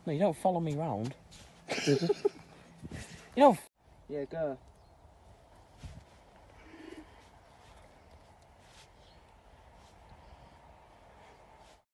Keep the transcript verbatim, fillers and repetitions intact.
No, you don't follow me round. You know. Yeah, go.